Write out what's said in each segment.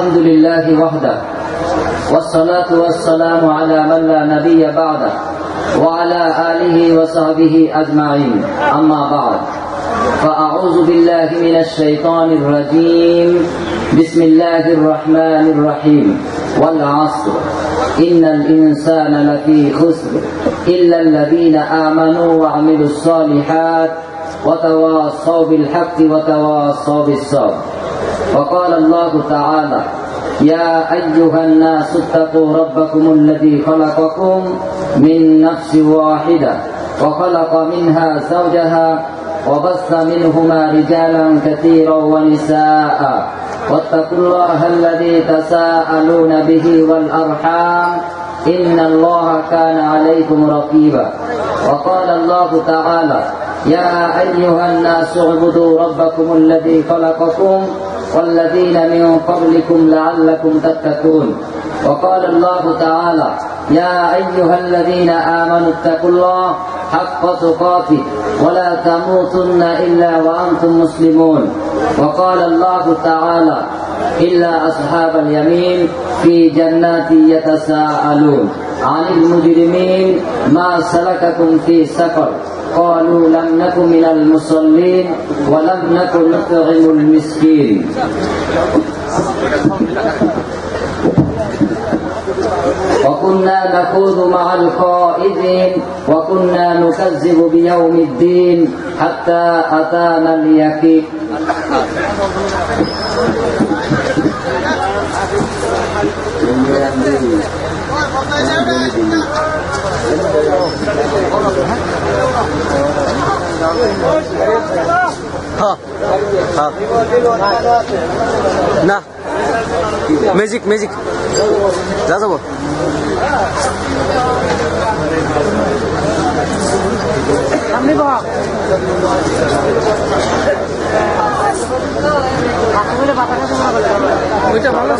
الحمد لله وحده والصلاة والسلام على من لا نبي بعده وعلى آله وصحبه أجمعين أما بعد فأعوذ بالله من الشيطان الرجيم بسم الله الرحمن الرحيم والعصر إن الإنسان لفي خسر إلا الذين آمنوا وعملوا الصالحات وتواصوا بالحق وتواصوا بالصبر. وقال الله تعالى يا أيها الناس اتقوا ربكم الذي خلقكم من نفس واحدة وخلق منها زوجها وبث منهما رجالا كثيرا ونساء واتقوا الله الذي تساءلون به والأرحام إن الله كان عليكم رقيبا. وقال الله تعالى يا أيها الناس اعبدوا ربكم الذي خلقكم والذين من قبلكم لعلكم تتقون. وقال الله تعالى يا أيها الذين آمنوا اتقوا الله حق تقاته ولا تموتن إلا وأنتم مسلمون. وقال الله تعالى إلا أصحاب اليمين في جنات يتساءلون عن المجرمين ما سلككم في سقر قالوا لم نكن من المصلين ولم نكن نطعم المسكين. وكنا نخوض مع الخائضين وكنا نكذب بيوم الدين حتى أتانا اليقين. না ম্যাজিক যা যাবো ওইটা ভালো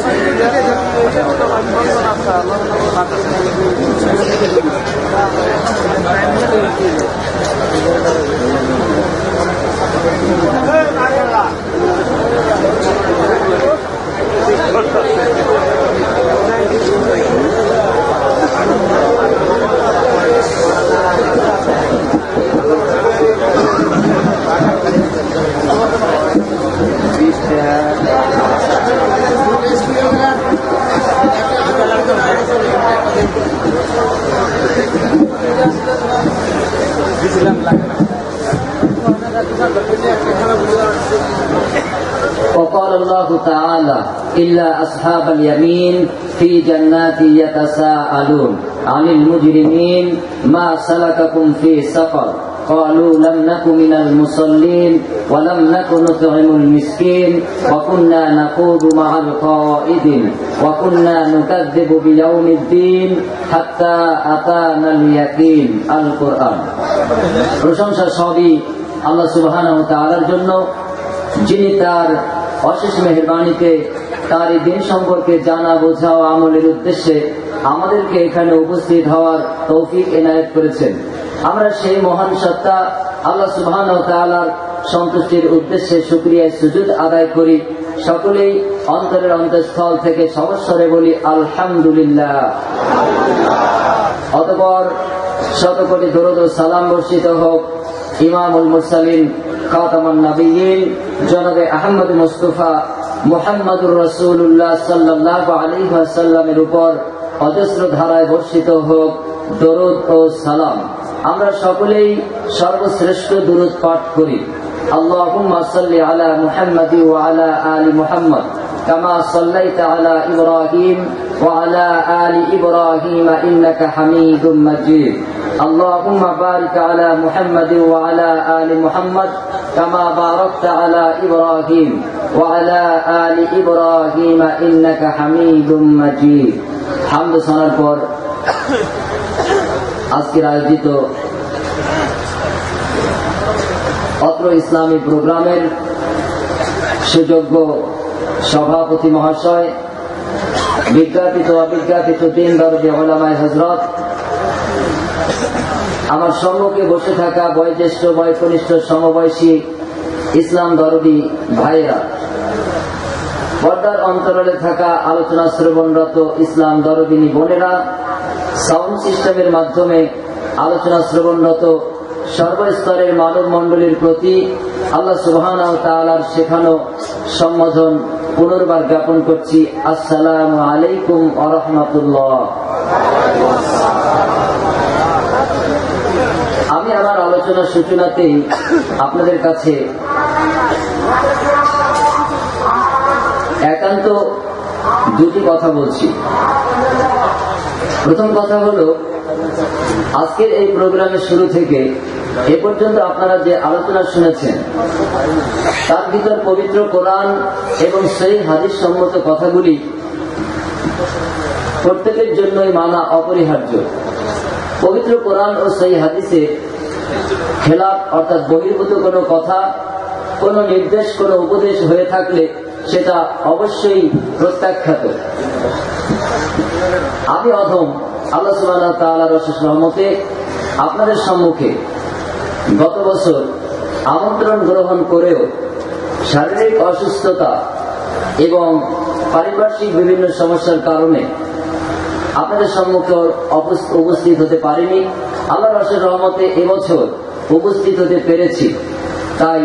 وقال الله تعالى إلا أصحاب اليمين في جنات يتساءلون عن المجرمين ما سلككم في سقر قالوا لم نك من المصلين ولم نك نطعم المسكين وكنا نخوض مع الخائضين وكنا نكذب بيوم الدين حتى أتانا اليقين. القرآن. প্রশংসা সবই আল্লাহ সুবহানাহু ওয়া তাআলার জন্য, যিনি তার অশেষ মেহেরবানিতে তার এই দিন সম্পর্কে জানা বোঝা ও আমলের উদ্দেশ্যে আমাদেরকে এখানে উপস্থিত হওয়ার তৌফিক এনায়েত করেছেন। আমরা সেই মহান সত্তা আল্লাহ সুবহানাহু ওয়া তাআলার সন্তুষ্টির উদ্দেশ্যে শুকরিয়া সুজুদ আদায় করি। সকলেই অন্তরের অন্তঃস্থল থেকে সবস্বরে বলি আলহামদুলিল্লাহ। অতঃপর শতকোটি দরুদ ও সালাম বর্ষিত হোক ইমামুল মুরসালিন খাতামুন নবিয়্যিন জনাবে আহমদ মুস্তাফা মুহাম্মদুর রাসূলুল্লাহ সাল্লাল্লাহু আলাইহি ওয়াসাল্লামের উপর অজস্র ধারায় বর্ষিত হোক দরুদ ও সালাম। আমরা সকলেই সর্বশ্রেষ্ঠ দরুদ পাঠ করি। আল্লাহুম্মা সাল্লি আলা মুহাম্মাদি ওয়া আলা আলি মুহাম্মদ কামা সাল্লাইতা আলা ইব্রাহিম ওয়া আলা আলি ইব্রাহিম ইন্নাকা হামিদুম মাজিদ। আল্লাহুম্মা বারিক আলা মুহাম্মাদি ওয়া আলা আলি মুহাম্মদ কামা বারাকতা আলা ইব্রাহিম ওয়া আলা আলি ইব্রাহিম ইন্নাকা হামিদুম মাজিদ। হামদ শোনার পর আজকের আয়োজিত অত্র ইসলামী প্রোগ্রামের সুযোগ্য সভাপতি মহাশয়, বিজ্ঞাপিত অবিজ্ঞাপিত দিন দরদি উলামায়ে হযরত, আমার সম্মুখে বসে থাকা বয়োজ্যেষ্ঠ বয়কনিষ্ঠ সমবয়সী ইসলাম দরদি ভাইয়েরা, পর্দার অন্তরালে থাকা আলোচনা শ্রবণরত ইসলাম দরদিনী বোনেরা, সাউন্ড সিস্টেমের মাধ্যমে আলোচনা শ্রবণরত সর্বস্তরের মানব মণ্ডলীর প্রতি আল্লাহ সুবহানাহু ওয়া তাআলার শেখানো সম্বোধন পুনর্বার জ্ঞাপন করছি। আসসালামু আলাইকুম ওয়া রাহমাতুল্লাহ। আমি আমার আলোচনার সূচনাতেই আপনাদের কাছে একান্ত দুটি কথা বলছি। প্রথম কথা হলো, আজকের এই প্রোগ্রামের শুরু থেকে এ পর্যন্ত আপনারা যে আলোচনা শুনেছেন তার ভিতর পবিত্র কোরআন এবং সহিহ হাদিস সম্মত কথাগুলি প্রত্যেকের জন্যই মানা অপরিহার্য। পবিত্র কোরআন ও সহিহ হাদিসে খেলাফ অর্থাৎ বহির্ভূত কোনো কথা, কোনো নির্দেশ, কোনো উপদেশ হয়ে থাকলে সেটা অবশ্যই প্রত্যাখ্যাত। আমি অধম আল্লাহ সুবহানাহু ওয়া তাআলার অশেষ রহমতে আপনাদের সম্মুখে গত বছর আমন্ত্রণ গ্রহণ করেও শারীরিক অসুস্থতা এবং পারিপার্শ্বিক বিভিন্ন সমস্যার কারণে আপনাদের সম্মুখে উপস্থিত হতে পারিনি। আল্লাহর অশেষ রহমতে এবছর উপস্থিত হতে পেরেছি। তাই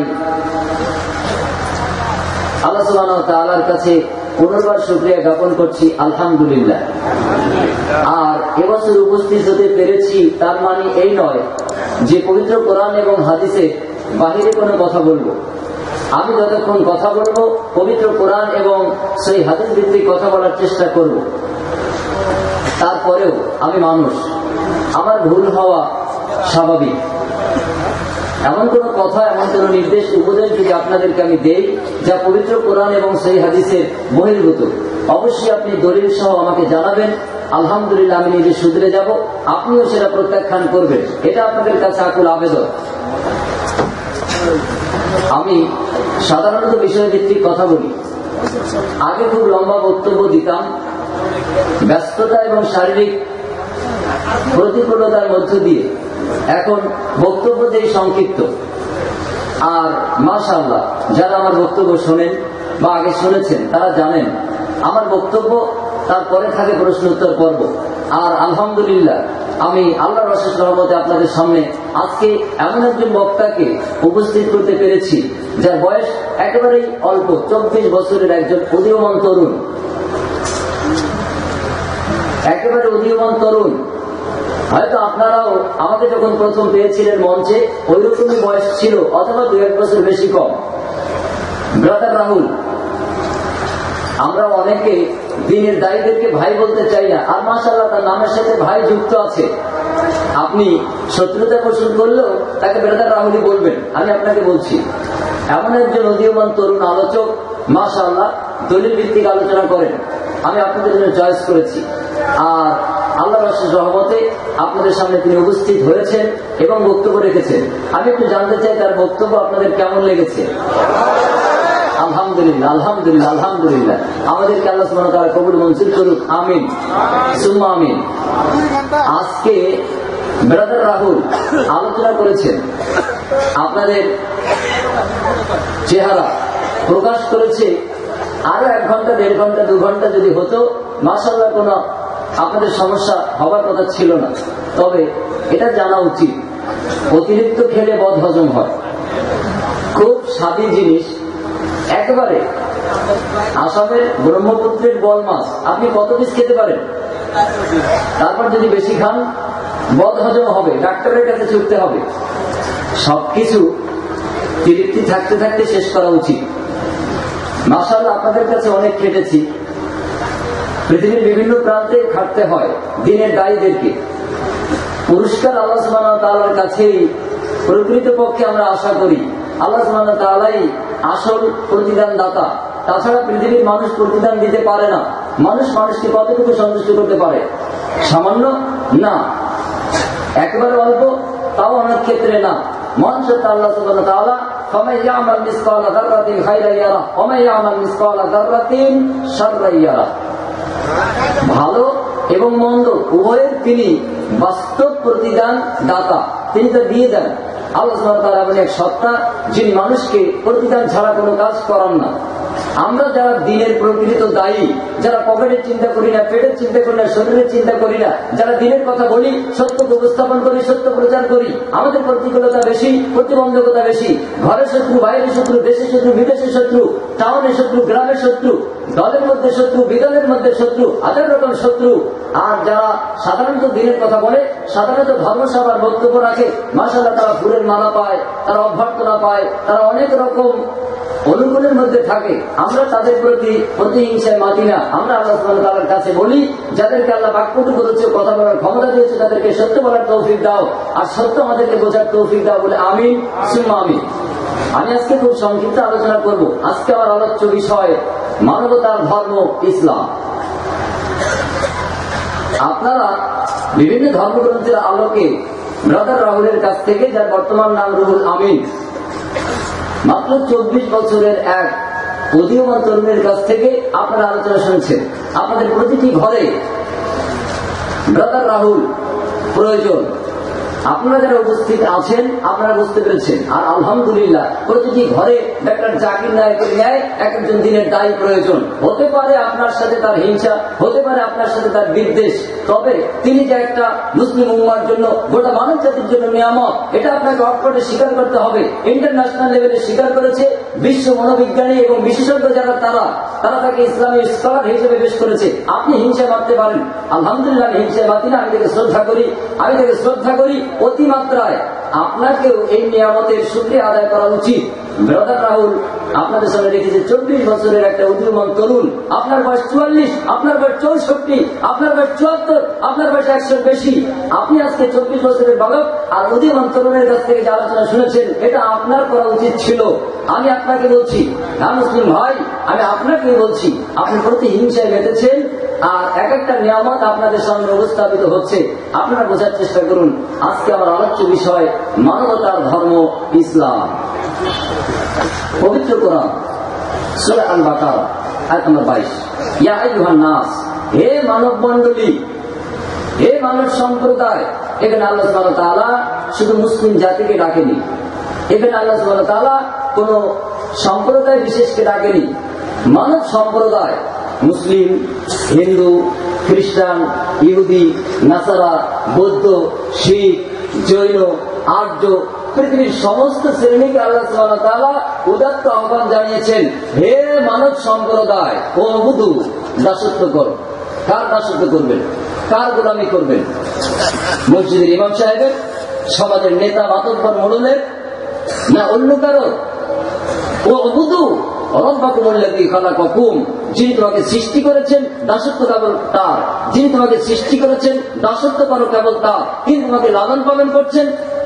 আল্লাহ সুবহানাহু ওয়া তাআলার কাছে পুনর্বার শুকরিয়া জ্ঞাপন করছি, আলহামদুলিল্লাহ। আর এবছর উপস্থিত হতে পেরেছি তার মানে এই নয় যে পবিত্র কোরআন এবং হাদিসে বাহিরে কোনো কথা বলবো। আমি যতক্ষণ কথা বলবো পবিত্র কোরআন এবং সেই হাদিস ভিত্তিক কথা বলার চেষ্টা করব। তারপরেও আমি মানুষ, আমার ভুল হওয়া স্বাভাবিক। এমন কোন কথা, এমন কোন নির্দেশ, উপদেশ যদি আপনাদেরকে আমি দেই যা পবিত্র কোরআন এবং সেই হাদিসের বহির্ভূত, অবশ্যই আপনি দলিল সহ আমাকে জানাবেন। আলহামদুলিল্লাহ, আমি নিজে শুধরে যাব, আপনিও সেটা প্রত্যাখ্যান করবেন। এটা আপনাদের কাছে আকুল আবেদন। আমি সাধারণত বিষয়ভিত্তিক কথা বলি। আগে খুব লম্বা বক্তব্য দিতাম, ব্যস্ততা এবং শারীরিক প্রতিকূলতার মধ্য দিয়ে এখন বক্তব্য দেই সংক্ষিপ্ত। আর মাশাআল্লাহ, যারা আমার বক্তব্য শোনেন বা আগে শুনেছেন তারা জানেন আমার বক্তব্য তারপরে থাকে প্রশ্ন উত্তর পর্ব। আর আলহামদুলিল্লাহ, আমি আল্লাহর অশেষ রহমতে আপনাদের সামনে আজকে এমন একজন বক্তাকে উপস্থিত করতে পেরেছি যার বয়স একেবারেই অল্প, 24 বছরের একজন উদীয়মান তরুণ, একেবারে উদীয়মান তরুণ। হয়তো আপনারাও আমাকে যখন প্রথম পেয়েছিলেন মঞ্চে ওই রকমই বয়স ছিল, অথবা 2-1 বছর বেশি কম। ব্রাদার রাহুল, আমরা অনেকে দিনের দায়ীদেরকে ভাই বলতে চাই না, আর মাশাআল্লাহ তার নামের সাথে ভাই যুক্ত আছে। আপনি শত্রুতা পোষণ করলেও তাকে ব্রাদার রাহুলই বলবেন। আমি আপনাকে বলছি, এমন একজন উদীয়মান তরুণ আলোচক, মাশাআল্লাহ দলিল ভিত্তিক আলোচনা করেন, আমি আপনাদের জন্য চয়েস করেছি। আর আল্লাহর অশেষ রহমতে আপনাদের সামনে তিনি উপস্থিত হয়েছেন এবং বক্তব্য রেখেছেন। আমি একটু জানতে চাই তার বক্তব্য আপনাদের কেমন লেগেছে। আলহামদুলিল্লাহ, আলহামদুলিল্লাহ, আলহামদুলিল্লাহ। আমাদেরকে আল্লাহ সুবহানাহু ওয়া তাআলা কবুল মঞ্জুর করুক, আমিন সুম্মা আমিন। আজকে ব্রাদার রাহুল আলোচনা করেছেন, আপনাদের চেহারা প্রকাশ করেছে। আরো 1 ঘন্টা, 1.5 ঘন্টা, 2 ঘন্টা যদি হতো মাশাআল্লাহ কোনো আপনাদের সমস্যা হবার কথা ছিল না। তবে এটা জানা উচিত, অতিরিক্ত খেলে বদ হজম হয়। খুব স্বাদী জিনিস, একেবারে আসামের ব্রহ্মপুত্রের বল মাছ আপনি কত পিস খেতে পারেন, তারপর যদি বেশি খান বদ হজম হবে, ডাক্তারের কাছে ছুটতে হবে। সবকিছু তৃপ্তি থাকতে থাকতে শেষ করা উচিত। মাশাআল্লাহ, আপনাদের কাছে অনেক খেটেছি, পৃথিবীর বিভিন্ন প্রান্তে খাটতে হয় দিনের দায়ীদেরকে। পুরস্কার আল্লাহ সুবহানাহু ওয়া তাআলার কাছেই প্রকৃতপক্ষে আমরা আশা করি। আল্লাহ সুবহানাহু ওয়া তাআলাই আসল প্রতিদান দাতা। তাছাড়া পৃথিবীর মানুষ প্রতিদান দিতে পারে না। মানুষ মানুষকে কতটুকু সন্তুষ্ট করতে পারে? সামান্য না, একেবারে অল্প, তাও অনেক ক্ষেত্রে না। মানুষ আল্লাহ সুবহানাহু ওয়া তাআলা فَمَنْ يَعْمَلْ مِثْقَالَ ذَرَّةٍ خَيْرًا يَرَهُ وَمَنْ يَعْمَلْ مِثْقَالَ ذَرَّةٍ شَرًّا يَرَهُ। ভালো এবং মন্দ উভয়ের তিনি বাস্তব প্রতিদান দাতা, তিনি তা দিয়ে দেন। আল্লাহ সুবহানাহু ওয়া তাআলা এমন এক সত্তা যিনি মানুষকে প্রতিদান ছাড়া কোনো কাজ করান না। আমরা যারা দিনের প্রকৃত দায়ী, যারা পকেটের চিন্তা করি না, পেটের চিন্তা করি না, শরীরের চিন্তা করি না, যারা দিনের কথা বলি, সত্যকে উপস্থাপন করি, সত্য প্রচার করি, আমাদের প্রতিকূলতা বেশি, প্রতিবন্ধকতা বেশি। ঘরের শত্রু, বাইরের শত্রু, দেশের শত্রু, বিদেশের শত্রু, টাউনের শত্রু, গ্রামের শত্রু, দলের মধ্যে শত্রু, বিদলের মধ্যে শত্রু, হাজার রকম শত্রু। আর যারা সাধারণত দিনের কথা বলে, সাধারণত ধর্মসভার বক্তব্য রাখে, মাশাআল্লাহ তারা ফুলের মালা পায়, তারা অভ্যর্থনা পায়, তারা অনেক রকম অনুকূলের মধ্যে থাকে। আমরা তাদের প্রতি প্রতিহিংসায় মাতি না। আমরা আল্লাহ সুবহানাহু ওয়া তাআলার কাছে বলি, যাদেরকে আল্লাহ বাক্পটু করেছে, কথা বলার ক্ষমতা দিয়েছে, তাদেরকে সত্য বলার তৌফিক দাও, আর সত্য আমাদেরকে বোঝার তৌফিক দাও বলে আমিন সুম্মা আমিন। আমি আজকে খুব সংক্ষিপ্ত আলোচনা করব। আজকে আমার আলোচ্য বিষয় মানবতার ধর্ম ইসলাম। আপনারা বিভিন্ন ধর্মগ্রন্থের আলোকে ব্রাদার রাহুলের কাছ থেকে, যার বর্তমান নাম রুহুল আমিন, মাত্র 24 বছরের এক উদীয়মান তরুণের কাছ থেকে আপনারা আলোচনা শুনছেন। আপনাদের প্রতিটি ঘরে ব্রাদার রাহুল প্রয়োজন। আপনারা যারা উপস্থিত আছেন আপনারা বুঝতে পেরেছেন। আর আলহামদুলিল্লাহ প্রতিটি ঘরে ডাক্তার জাকির নায়েকের ন্যায় এক একজন দিনের দায়ী প্রয়োজন। হতে পারে আপনার সাথে তার হিংসা, হতে পারে আপনার সাথে তার বিদ্বেষ, তবে তিনি যে একটা মুসলিম উম্মার জন্য, গোটা মানব জাতির জন্য নিয়ামত, এটা আপনাকে অক্ষরে স্বীকার করতে হবে। ইন্টারন্যাশনাল লেভেলে স্বীকার করেছে বিশ্ব মনোবিজ্ঞানী এবং বিশেষজ্ঞ যারা তারা তাকে ইসলামী স্কলার হিসেবে পেশ করেছে। আপনি হিংসায় মারতে পারেন, আলহামদুলিল্লাহ আমি হিংসায় মাতি না, আমি তাকে শ্রদ্ধা করি অতিমাত্রায়। আপনাকেও এই নিয়ামতের শুকরিয়া আদায় করা উচিত। ব্রাদার রাহুল আপনাদের সামনে রেখেছে 24 বছরের একটা উদীয়মান তরুণ। আপনার বয়স 44, আপনার বয়স 64, আপনার বয়স 74, আপনার বয়স 100 বেশি। আপনি আজকে 24 বছরের বালক আর উদীয়মান তরুণের কাছ থেকে যে আলোচনা শুনেছেন, এটা আপনার করা উচিত ছিল। আমি আপনাকে বলছি, না মুসলিম ভাই, আমি আপনাকে বলছি, আপনি প্রতি হিংসায় মেতেছেন, আর এক একটা নিয়ামত আপনাদের সামনে উপস্থাপিত হচ্ছে। আপনারা বোঝার চেষ্টা করুন। আজকে আমার আলোচ্য বিষয় মানবতার ধর্ম ইসলাম। পবিত্র কোরআন সূরা আল-বাকারা আয়াত নম্বর 22, ইয়া আইয়ুহান নাস, হে মানব মণ্ডলী, হে মানব সম্প্রদায়। এখানে আল্লাহ সুবহানাহু ওয়া তাআলা শুধু মুসলিম জাতিকে ডাকেনি, এখানে আল্লাহ সুবহানাহু ওয়া তাআলা কোন সম্প্রদায় বিশেষকে ডাকেনি। মানব সম্প্রদায় মুসলিম, হিন্দু, খ্রিস্টান, ইহুদি, নাসারা, বৌদ্ধ, শিখ, জৈন, আর্য, পৃথিবীর সমস্ত শ্রেণীকে আল্লাহ সুবহানাহু ওয়া তাআলা উদাত্ত আহ্বান জানিয়েছেন, হে মানব সম্প্রদায়, ও বুধু, দাসত্ব করো। কার দাসত্ব করবেন? কার গোলামি করবেন? মসজিদের ইমাম সাহেবের, সমাজের নেতা মাতব্বর মোড়লের, না অন্য কারো? ও বুধু রব্বাকুমুল্লাযী খালাকাকুম, যিনি তোমাকে সৃষ্টি করেছেন দাসত্ব কেবল তার, যিনি তোমাকে সৃষ্টি করেছেন দাসত্ব করো কেবল তার, তিনি তোমাকে লালন পালন করছেন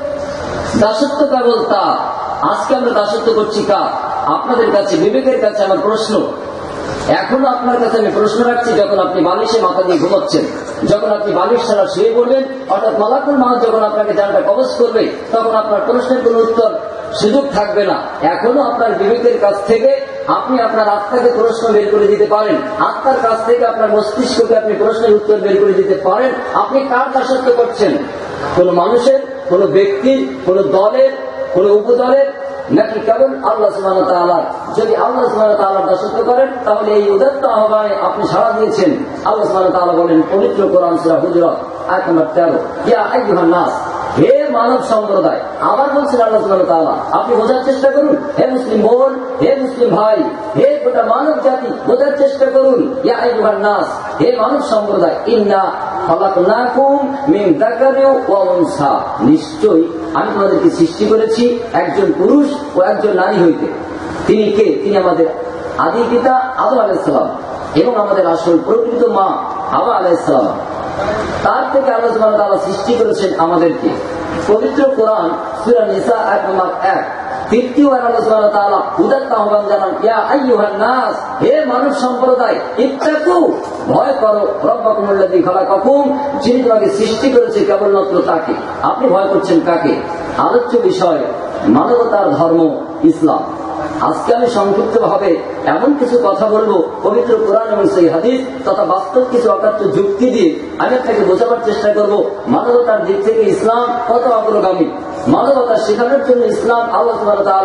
দাসত্ব কেবল তার। আজকে আমরা দাসত্ব করছি কার? আপনাদের কাছে, বিবেকের কাছে আমার প্রশ্ন। এখনো আপনার কাছে আমি প্রশ্ন রাখছি, যখন আপনি বালিশে মাথা দিয়ে ঘুমাচ্ছেন, যখন আপনি বালিশ ছাড়া শুয়ে পড়বেন, অর্থাৎ মালাকুল মাউত যখন আপনাকে জানটা কবজ করবে, তখন আপনার প্রশ্নের কোন উত্তর সুযোগ থাকবে না। এখনো আপনার বিবেকের কাছ থেকে আপনি আপনার আত্মাকে প্রশ্ন বের করে দিতে পারেন, আত্মার কাছ থেকে আপনার মস্তিষ্ককে আপনি প্রশ্নের উত্তর বের করে দিতে পারেন। আপনি কার দাসত্ব করছেন? কোন মানুষের, কোন ব্যক্তির, কোন দলের, কোন উপদলের, নাকি কেবল আল্লাহ সুবহানাহু ওয়া তাআলার? যদি আল্লাহ সুবহানাহু ওয়া তাআলার দাসত্ব করেন, তাহলে এই উদাত্ত আহ্বানে আপনি সাড়া দিয়েছেন। আল্লাহ সুবহানাহু ওয়া তাআলা বলেন পবিত্র কোরআন সূরা হুজুরাত আয়াত নম্বর 13, ইয়া আইয়ুহান নাস, হে মানব সম্প্রদায়। আবার বলছেন আল্লাহ সুবহানাহু ওয়া তাআলা, আপনি বোঝার চেষ্টা করুন। হে মুসলিম বোন, হে মুসলিম ভাই, হে গোটা মানব জাতি, বোঝার চেষ্টা করুন। ইয়া আইয়ুহান নাস, হে মানব সম্প্রদায়, ইন্না খালাকনাকুম মিন যাকারিন ওয়া উনসা, নিশ্চয়ই আমি তোমাদেরকে সৃষ্টি করেছি একজন পুরুষ ও একজন নারী হইতে। তিনি কে? তিনি আমাদের আদি পিতা আদম আলাইহিস সালাম এবং আমাদের আসল প্রকৃত মা হাওয়া আলাইহিস সালাম। তার থেকে আল্লাহ সুবহানাহু ওয়া তাআলা সৃষ্টি করেছেন আমাদেরকে। পবিত্র কোরআন সূরা নিসা আয়াত নম্বর 1, তৃতীয়বার আল্লাহ সুবহানাহু ওয়া তাআলা উদাত্ত আহ্বান জানান, ইয়া আইয়ুহান নাস, হে মানব সম্প্রদায়, ইত্তাকু, ভয় করো, রব্বাকুমুল্লাযী খালাকাকুম, যিনি তোমাকে সৃষ্টি করেছে কেবলমাত্র তাকে। আপনি ভয় করছেন কাকে? আলোচ্য বিষয় মানবতার ধর্ম ইসলাম। আজকে আমি সংক্ষিপ্ত ভাবে এমন কিছু কথা বলবো পবিত্র কোরআন এবং সেই হাদিস তথা বাস্তব কিছু অকাট্য যুক্তি দিয়ে আমি আপনাকে বোঝাবার চেষ্টা করব মানবতার দিক থেকে ইসলাম কত অগ্রগামী। মানবতা শেখানোর জন্য ইসলাম আল্লাহ সুবহানাহু ওয়া তাআলা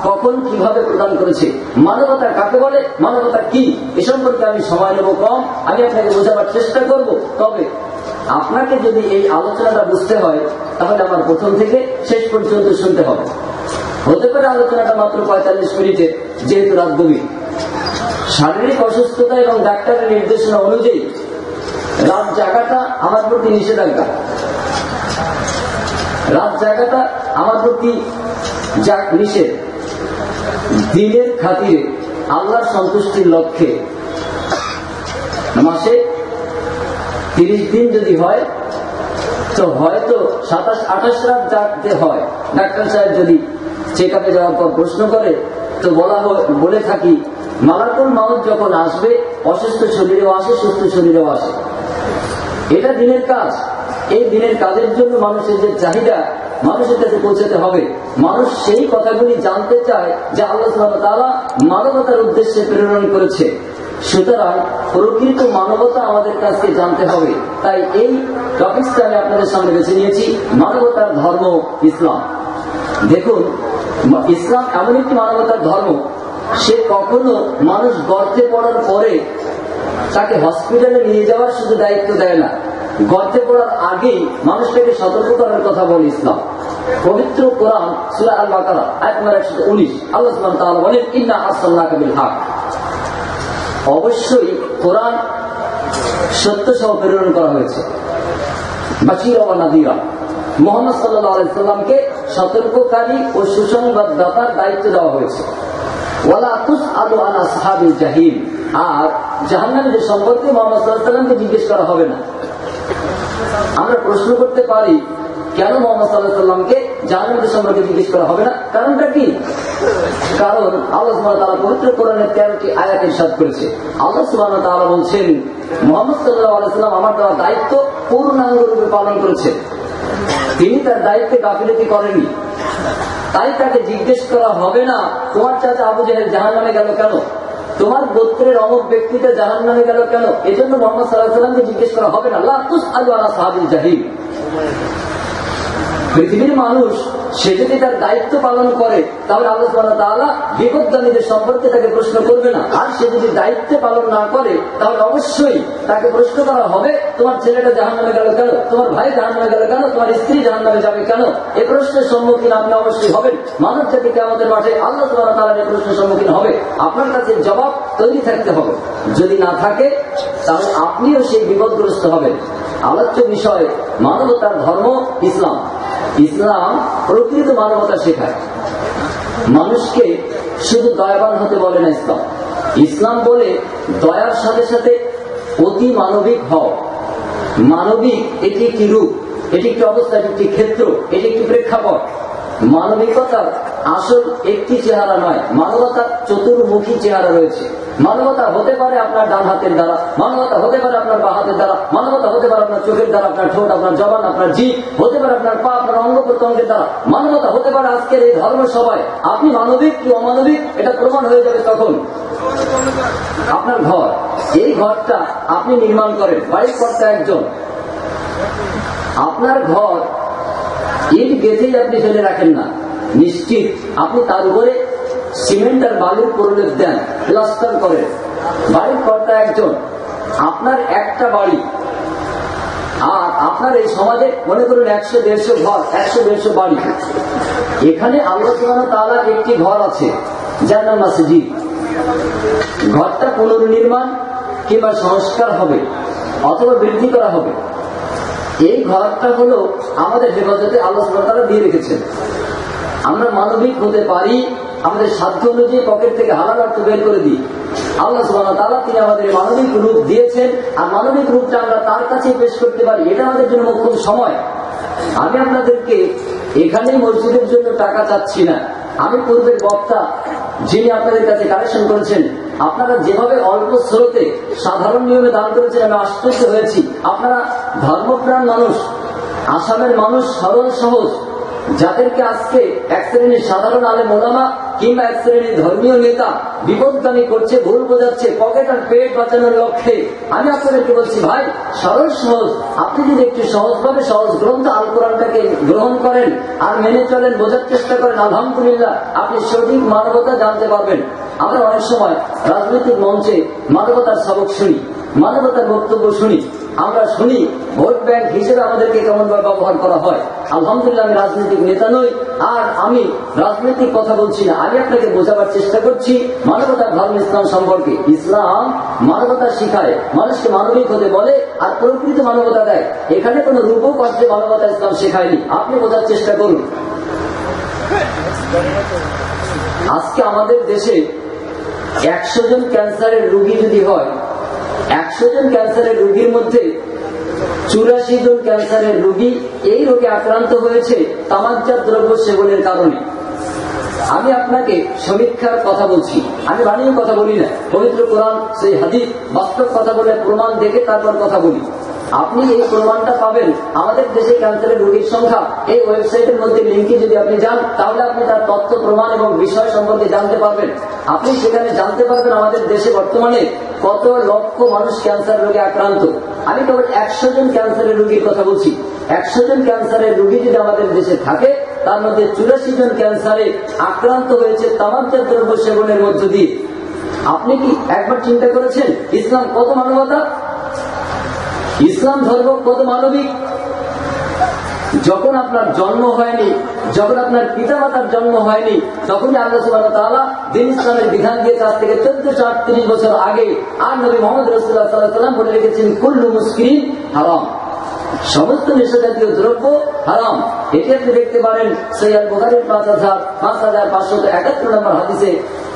কখন কিভাবে প্রদান করেছে, মানবতা কাকে বলে, মানবতা কি, এ সম্পর্কে আমি সময় নেব কম, আমি আপনাকে বোঝাবার চেষ্টা করব। তবে আপনাকে যদি এই আলোচনাটা বুঝতে হয় তাহলে আমার প্রথম থেকে শেষ পর্যন্ত শুনতে হবে। হতে পারে আলোচনাটা মাত্র 45 মিনিটের, যেহেতু রাত গভীর। শারীরিক অসুস্থতা এবং ডাক্তারের নির্দেশনা অনুযায়ী রাত জাগাটা আমার প্রতি নিষেধাজ্ঞা। রাত জাগাটা আমার প্রতি নিষেধ। দিনের খাতিরে আল্লাহর সন্তুষ্টির লক্ষ্যে মাসে 30 দিন যদি হয় তো হয়তো 27-28 রাত জাগতে হয়। ডাক্তার সাহেব যদি চেক আপে যাওয়ার পর প্রশ্ন করে তো বলে থাকি মালাকুল মাউত যখন আসবে অসুস্থ শরীরেও আসে, সুস্থ শরীরেও আসে। এটা দিনের কাজ। এই দিনের কাজের জন্য মানুষের যে চাহিদা মানুষের কাছে পৌঁছাতে হবে। মানুষ সেই কথাগুলি জানতে চায় যে আল্লাহ সুবহানাহু ওয়া তাআলা মানবতার উদ্দেশ্যে প্রেরণ করেছে। সুতরাং প্রকৃত মানবতা আমাদের কাছে জানতে হবে। তাই এই টপিকটা আমি আপনাদের সামনে বেছে নিয়েছি, মানবতার ধর্ম ইসলাম। দেখুন, ইসলাম এমন একটি মানবতার ধর্ম, সে কখনো মানুষ গর্তে পড়ার পরে তাকে হসপিটালে নিয়ে যাওয়ার শুধু দায়িত্ব দেয় না, গর্তে পড়ার আগেই মানুষটাকে সতর্ক করার কথা বলে ইসলাম। পবিত্র কোরআন সূরা আল-বাকারা আয়াত নম্বর 119 আল্লাহ সুবহানাহু ওয়া তাআলা বলেন, ইন্না আরসালনাকা বিল হক। অবশ্যই কোরআন সত্য সহ প্রেরণ করা হয়েছে। বাশীরা ওয়া নাযীরা, মুহাম্মদ সাল্লাল্লাহু আলাইহি সাল্লামকে সতর্ককারী ও সুসংবাদদাতার দায়িত্ব দেওয়া হয়েছে। ওয়ালা তুসআলু আন আসহাবিল জাহিম, আর জাহান্নামীদের সম্পর্কে মুহাম্মদ সাল্লাল্লাহু আলাইহি সাল্লামকে জিজ্ঞেস করা হবে না। আমরা প্রশ্ন করতে পারি কেন মুহাম্মদ সাল্লাল্লাহু আলাইহি সাল্লামকে জাহান্নামীদের সম্পর্কে জিজ্ঞেস করা হবে না? কারণটা কি? কারণ আল্লাহ সুবহানাহু ওয়া তাআলা পবিত্র কোরআনের 13টি আয়াত ইরশাদ করেছে। আল্লাহ সুবহানাহু ওয়া তাআলা বলছেন, মুহাম্মদ সাল্লাল্লাহু আলাইহি সাল্লাম আমার দেওয়া দায়িত্ব পূর্ণাঙ্গ রূপে পালন করেছেন। তিনি তার দায়িত্বে গাফিলতি করেননি। তাই তাকে জিজ্ঞেস করা হবে না তোমার চাচা আবু জাহেল জাহান্নামে গেল কেন, তোমার গোত্রের অমুক ব্যক্তিটা জাহান্নামে গেল কেন। এজন্য মুহাম্মদ সাল্লাল্লাহু আলাইহি সাল্লামকে জিজ্ঞেস করা হবে না। লা তুসআলু আন আসহাবিল জাহিম। পৃথিবীর মানুষ সে যদি তার দায়িত্ব পালন করে তাহলে আল্লাহ সুবহানাহু ওয়া তাআলা বিপদগামীদের সম্পর্কে তাকে প্রশ্ন করবে না। আর সে যদি দায়িত্ব পালন না করে তাহলে অবশ্যই তাকে প্রশ্ন করা হবে তোমার ছেলেটা জাহান্নামে গেল কেন, তোমার ভাই জাহান্নামে গেল কেন, তোমার স্ত্রী জাহান্নামে যাবে কেন। এই প্রশ্নের সম্মুখীন আপনি অবশ্যই হবেন। মানব জাতি কিয়ামতের মাঠে আল্লাহ সুবহানাহু ওয়া তাআলার এই প্রশ্নের সম্মুখীন হবে। আপনার কাছে জবাব তৈরি থাকতে হবে। যদি না থাকে তাহলে আপনিও সেই বিপদগ্রস্ত হবেন। আলোচ্য বিষয় মানবতার ধর্ম ইসলাম। ইসলাম প্রকৃত মানবতা শেখায়। মানুষকে শুধু দয়াবান হতে বলে না ইসলাম। ইসলাম বলে দয়ার সাথে সাথে অতি মানবিক হও। মানবিক এটি একটি রূপ, এটি একটি অবস্থা, এটি একটি ক্ষেত্র, এটি একটি প্রেক্ষাপট। মানবিকতার আসল একটি চেহারা নয়, মানবতার চতুর্মুখী চেহারা রয়েছে। মানবতা হতে পারে আপনার ডান হাতের দ্বারা, মানবতা হতে পারে আপনার বাঁ হাতের দ্বারা, মানবতা হতে পারে আপনার চোখের দ্বারা, আপনার ঠোঁট, আপনার জবান, আপনার জিভ, হতে পারে আপনার পা, আপনার অঙ্গ প্রত্যঙ্গের দ্বারা। মানবতা হতে পারে আজকের এই ধর্ম সভায় আপনি মানবিক কি অমানবিক এটা প্রমাণ হয়ে যাবে তখন। আপনার ঘর, এই ঘরটা আপনি নির্মাণ করেন, বাড়ির কর্তা একজন। আপনার ঘর ইট গেঁথেই আপনি ফেলে রাখেন না, নিশ্চিত আপনি তার উপরে সিমেন্ট আর বালুর প্রলেপ দেন, প্লাস্টার করেন। বাড়ির কর্তা একজন। আপনার একটা বাড়ি, আর আপনার এই সমাজে মনে করুন 100-150 ঘর, 100-150 বাড়ি। এখানে আল্লাহ সুবহানাহু ওয়া তাআলার একটি ঘর আছে যার নাম মসজিদ। ঘরটা পুনর্নির্মাণ কিংবা সংস্কার হবে অথবা বৃদ্ধি করা হবে। এই ঘরটা হলো আমাদের হেফাজতে আল্লাহ সুবহানাহু ওয়া তাআলা দিয়ে রেখেছেন। আমরা মানবিক হতে পারি, আমাদের সাধ্য অনুযায়ী পকেট থেকে হালাল অর্থ বের করে দিই। আল্লাহ সুবহানাহু ওয়া তাআলা তিনি আমাদের মানবিক রূপ দিয়েছেন, আর মানবিক রূপটা আমরা তার কাছে পেশ করতে পারি। এটা আমাদের জন্য মোক্ষম সময়। আমি আপনাদেরকে এখানেই মসজিদের জন্য টাকা চাচ্ছি না। আমি পূর্বের বক্তা যিনি আপনাদের কাছে কালেকশন করেছেন, আপনারা যেভাবে অল্প স্রোতে সাধারণ নিয়মে দান করেছেন আমি আশ্চর্য হয়েছি। আপনারা ধর্মপ্রাণ মানুষ, আসামের মানুষ সরল সহজ, যাদেরকে আজকে এক শ্রেণীর সাধারণ আলেম ওলামা কিংবা এক শ্রেণীর ধর্মীয় নেতা বিপদগামী করছে, ভুল বোঝাচ্ছে পকেট আর পেট বাঁচানোর লক্ষ্যে, আমি আপনাদেরকে বলছি ভাই, সরল সহজ, আপনি যদি একটু সহজভাবে সহজ গ্রন্থ আল কোরআনটাকে গ্রহণ করেন আর মেনে চলেন, বোঝার চেষ্টা করেন, আলহামদুলিল্লাহ আপনি সঠিক মানবতা জানতে পারবেন। আমরা অনেক সময় রাজনৈতিক মঞ্চে মানবতার সবক শুনি, মানবতার বক্তব্য শুনি, আমরা শুনি ভোট ব্যাংক হিসেবে আমাদেরকে কেমন ভাবে ব্যবহার করা হয়। আলহামদুলিল্লাহ আমি রাজনৈতিক নেতা নই, আর আমি রাজনৈতিক কথা বলছি না, আমি আপনাকে বোঝাবার চেষ্টা করছি মানবতার ধর্ম ইসলাম সম্পর্কে। ইসলাম মানবতা শিখায়, মানুষকে মানবিক হতে বলে আর প্রকৃত মানবতা দেয়। এখানে কোন রূপক অর্থে মানবতা ইসলাম শেখায়নি, আপনি বোঝার চেষ্টা করুন। আজকে আমাদের দেশে 100 জন ক্যান্সারের রোগী যদি হয়, 100 জন ক্যান্সারের রোগীর মধ্যে 84 জন ক্যান্সারের রোগী এই রোগে আক্রান্ত হয়েছে তামাকজাত দ্রব্য সেবনের কারণে। আমি আপনাকে সমীক্ষার কথা বলছি, আমি বানিয়ে কথা বলি না, পবিত্র কোরআন সেই হাদিস বাস্তব কথা বলে প্রমাণ দেখে তারপর কথা বলি। আপনি এই প্রমাণটা পাবেন আমাদের দেশে ক্যান্সারের রোগীর সংখ্যা এই ওয়েবসাইটের মধ্যে লিঙ্কে যদি আপনি যান, তাহলে আপনি তার তথ্য প্রমাণ এবং বিষয় সম্পর্কে জানতে পারবেন। আপনি সেখানে জানতে পারবেন আমাদের দেশে বর্তমানে কত লক্ষ মানুষ ক্যান্সার রোগে আক্রান্ত। আমি কেবল 100 জন ক্যান্সারের রোগীর কথা বলছি। 100 জন ক্যান্সারের রোগী যদি আমাদের দেশে থাকে, তার মধ্যে 84 জন ক্যান্সারে আক্রান্ত হয়েছে তামাকজাত দ্রব্য সেবনের মধ্য দিয়ে। আপনি কি একবার চিন্তা করেছেন ইসলাম কত মানবতা, ইসলাম ধর্ম কত মানবিক? যখন আপনার জন্ম হয়নি, যখন আপনার পিতা মাতার জন্ম হয়নি, তখনই আল্লাহ সুবহানাহু ওয়া তাআলা দিন ইসলামের বিধান দিয়ে কাছ থেকে 1438 বছর আগে আর নবী মুহাম্মদ রাসূলুল্লাহ সাল্লাল্লাহু আলাইহি ওয়াসাল্লাম বলে রেখেছেন কুল্লু মুসকিরিন হারাম, সমস্ত নেশাজাতীয় দ্রব্য হারাম। এটি আপনি দেখতে পারেন সহিহ বুখারীর 5571 নম্বর হাদিসে,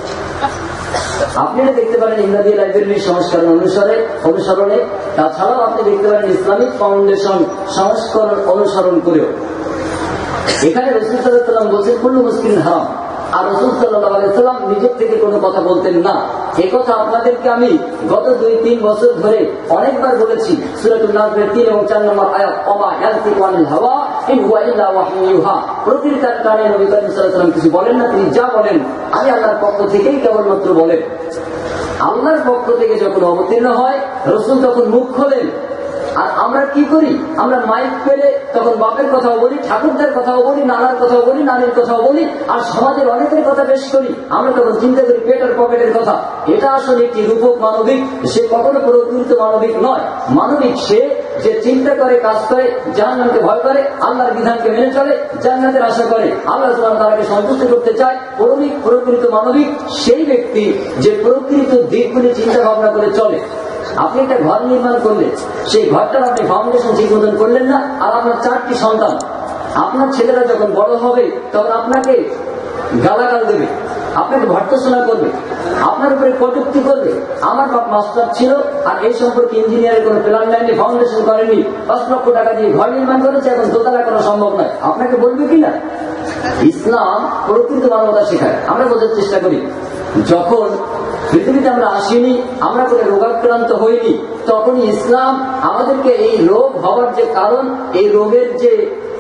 আপনি দেখতে পারেন ইংরেজি লাইব্রেরির সংস্করণ অনুসরণে, তাছাড়াও আপনি দেখতে পারেন ইসলামিক ফাউন্ডেশন সংস্করণ অনুসরণ করেও। এখানে রাসূল সাল্লাল্লাহু আলাইহি ওয়াসাল্লাম বলছেন কুল্লু মুসকিরিন হারাম, আর রাসূল সাল্লাল্লাহু আলাইহি ওয়াসাল্লাম নিজের থেকে কোনো কথা বলতেন না। এই কথা আপনাদেরকে আমি গত 2-3 বছর ধরে অনেকবার বলেছি। সূরাতুন নাজমের 3 এবং 4 নম্বর আয়াত, ওমা ইয়ানতিকু আনিল হাওয়া ইন হুয়া ইল্লা ওয়াহয়ুন ইউহা, প্রকৃতির কারণে নবী করিম সাল্লাল্লাহু আলাইহি ওয়াসাল্লাম কিছু বলেন না, তিনি যা বলেন আমি আল্লাহর পক্ষ থেকেই কেবলমাত্র বলেন। আল্লাহর পক্ষ থেকে যখন অবতীর্ণ হয় রাসূল তখন মুখ খোলেন। আর আমরা কি করি, আমরা মাইক পেলে তখন বাপের কথাও বলি, ঠাকুরদের কথাও বলি, নানার কথাও বলি, নানির কথাও বলি, আর সমাজের অনেকের কথা বেশ করি। আমরা তখন চিন্তা করি পেটের পকেটের কথা। এটা আসলে একটি রূপক মানবিক, সে কখনো প্রকৃত মানবিক নয়। মানবিক সে যে চিন্তা করে, কাজ করে, জাহান্নামকে ভয় করে, আল্লাহর বিধানকে মেনে চলে, জান্নাতের আশা করে, আল্লাহ সুবহানাহু ওয়া তাআলাকে সন্তুষ্ট করতে চায়। প্রকৃত মানবিক সেই ব্যক্তি যে প্রকৃত দিকগুলি চিন্তা ভাবনা করে চলে। আপনি একটা ঘর নির্মাণ করলেন, সেই ঘরটার আপনি ফাউন্ডেশন ঠিক মতন করলেন না, আর আপনার 4টি সন্তান, আপনার ছেলেরা যখন বড় হবে তখন আপনাকে গালাগাল দেবে, আপনাকে ভর্ৎসনা করবে, আপনার উপরে কটূক্তি করবে। আমার বাপ মাস্টার ছিল আর এই সম্পর্কে ইঞ্জিনিয়ারের কোনো প্ল্যান লাইনে ফাউন্ডেশন করেনি, 5 লক্ষ টাকা দিয়ে ঘর নির্মাণ করেছে, এখন দোতলা করা সম্ভব নয়। আপনাকে বলবে কিনা? ইসলাম প্রকৃত মানবতা শেখায়। আমরা বোঝার চেষ্টা করি, যখন পৃথিবীতে আমরা আসিনি, আমরা কোনো রোগাক্রান্ত হইনি, তখনই ইসলাম আমাদেরকে এই রোগ হওয়ার যে কারণ, এই রোগের যে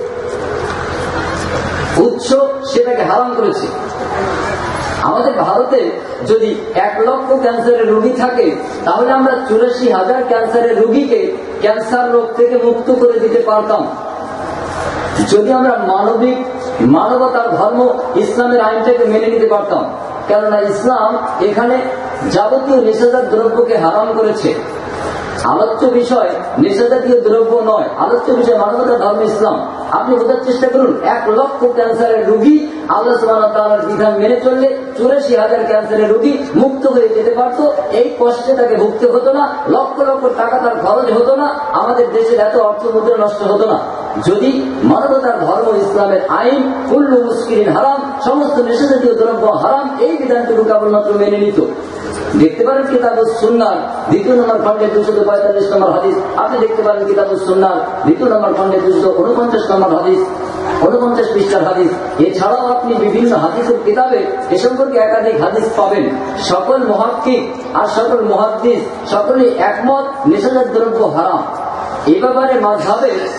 উৎস, সেটাকে হারাম করেছে। আমাদের ভারতে যদি 1 লক্ষ ক্যান্সারের রোগী থাকে, তাহলে আমরা 84,000 ক্যান্সারের রোগীকে ক্যান্সার রোগ থেকে মুক্ত করে দিতে পারতাম যদি আমরা মানবতার ধর্ম ইসলামের আইনটাকে মেনে নিতে পারতাম। কেননা ইসলাম এখানে যাবতীয় নেশাজাত দ্রব্যকে হারাম করেছে। আলোচ্য বিষয় নেশাজাতীয় দ্রব্য নয়, আলোচ্য বিষয় মানবতার ধর্ম ইসলাম। আপনি বোঝার চেষ্টা করুন, 1 লক্ষ ক্যান্সারের রোগী আল্লাহ সুবহানাহু ওয়া তাআলার বিধান মেনে চললে 84,000 ক্যান্সারের রোগী মুক্ত হয়ে যেতে পারত। এই কষ্টে তাকে ভুগতে হতো না, লক্ষ লক্ষ টাকা তার খরচ হতো না, আমাদের দেশের এত অর্থ মুদ্রা নষ্ট হতো না। যদি মানবতার ধর্ম ইসলামের আইন কুল্লু মুসকিরিন হারাম, সমস্ত নেশাজাতীয় দ্রব্য হারাম, এই বিধানটুকু কেবলমাত্র মেনে নিত। দেখতে পারেন কিতাবুস সুন্নাহ 2 নম্বর খণ্ডে 245 নম্বর হাদিস। আপনি দেখতে পারেন কিতাবুস সুন্নাহ 2 নম্বর খণ্ডে 249 নম্বর হাদিস, 49 পৃষ্ঠার হাদিস। এছাড়াও আপনি বিভিন্ন হাদিসের কিতাবে এ সম্পর্কে একাধিক হাদিস পাবেন। সকল মুহাক্কিক আর সকল মুহাদ্দিস সকলে একমত নেশাজাত দ্রব্য হারাম। এ ব্যাপারে মাযহাবে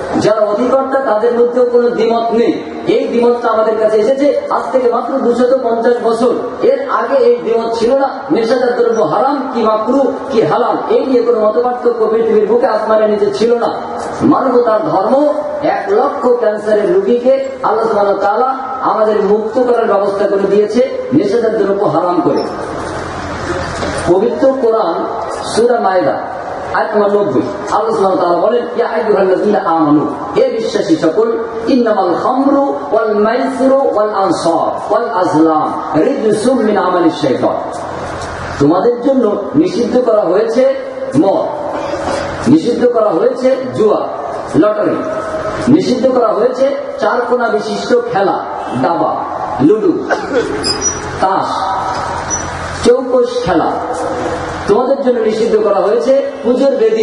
যারা অধিকর্তা তাদের মধ্যেও কোনো দ্বিমত নেই। এই দ্বিমতটা আমাদের কাছে এসেছে আজ থেকে মাত্র 250 বছর। এর আগে এই দ্বিমত ছিল না। নেশাজাত দ্রব্য হারাম কি মাকরুহ কি হালাল এই নিয়ে কোনো মতপার্থক্য পৃথিবীর বুকে আসমানের নিচে ছিল না। মানবতার ধর্ম 1 লক্ষ ক্যান্সারের রোগীকে আল্লাহ সুবহানাহু ওয়া তাআলা আমাদের মুক্ত করার ব্যবস্থা করে দিয়েছে নেশাজাত দ্রব্য হারাম করে। পবিত্র কোরআন সূরা মায়দা আয়াত 90 আল্লাহ সুবহানাহু ওয়া তাআলা বলেন, ইয়া আইয়ুহাল্লাযীনা আমানু, হে বিশ্বাসী সকল, ইন্নামাল খামরু ওয়াল মাইসিরু ওয়াল আনসাব ওয়াল আজলাম রিজসুম মিন আমালিশ শাইতান। তোমাদের জন্য নিষিদ্ধ করা হয়েছে মদ, নিষিদ্ধ করা হয়েছে জুয়া, লটারি, নিষিদ্ধ করা হয়েছে 4 কোণা বিশিষ্ট খেলা, দাবা, লুডু, তাস, চৌকস খেলা। তোমাদের জন্য নিষিদ্ধ করা হয়েছে পুজোর বেদি।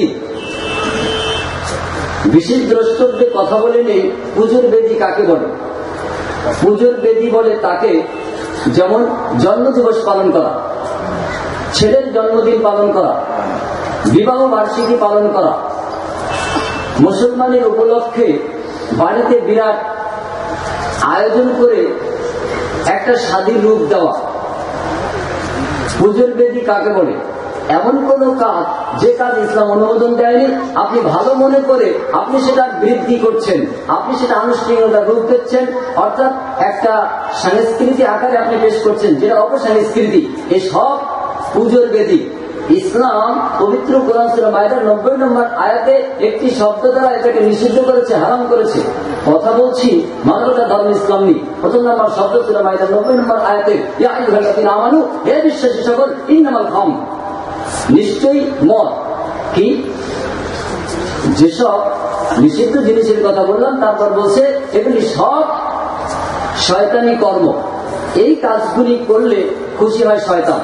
বিশেষ দ্রষ্টব্যে কথা বলে নেই পুজোর বেদি কাকে বলে। পুজোর বেদি বলে তাকে যেমন জন্মদিবস পালন করা, ছেলের জন্মদিন পালন করা, বিবাহ বার্ষিকী পালন করা, মুসলমানের উপলক্ষে বাড়িতে বিরাট আয়োজন করে একটা স্বাধীন রূপ দেওয়া। পুজোর বেদি কাকে বলে? এমন কোন কাজ যে কাজ ইসলাম অনুমোদন দেয়নি, আপনি ভালো মনে করে আপনি সেটা বৃদ্ধি করছেন, আপনি সেটা আনুষ্ঠানিকতার রূপ দিচ্ছেন, অর্থাৎ একটা সংস্কৃতি আকারে আপনি পেশ করছেন যেটা অপসংস্কৃতি। এই সব পুজোর বেদি। ইসলাম পবিত্র কোরআন সূরা মায়দার 90 নম্বর আয়াতে একটি শব্দ দ্বারা এটাকে নিষিদ্ধ করেছে, হারাম করেছে। কথা বলছি মানবতার ধর্ম ইসলাম নিয়ে। প্রথম নম্বর শব্দ সূরা মায়দার 90 নম্বর আয়াতে, ইয়া আইয়ুহাল্লাযীনা আমানু, হে বিশ্বাসী সকল, ইন্নামাল খামর, নিশ্চয়ই মদ। কি যেসব নিষিদ্ধ জিনিসের কথা বললাম, তারপর বলছে এগুলি সব শয়তানি কর্ম, এই কাজগুলি করলে খুশি হয় শয়তান।